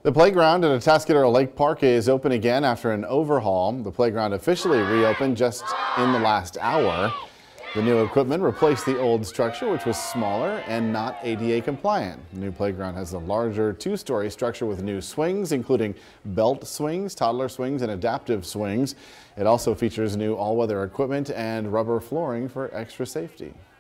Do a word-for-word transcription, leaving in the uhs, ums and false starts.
The playground at Atascadero Lake Park is open again after an overhaul. The playground officially reopened just in the last hour. The new equipment replaced the old structure, which was smaller and not A D A compliant. The new playground has a larger two-story structure with new swings, including belt swings, toddler swings, and adaptive swings. It also features new all-weather equipment and rubber flooring for extra safety.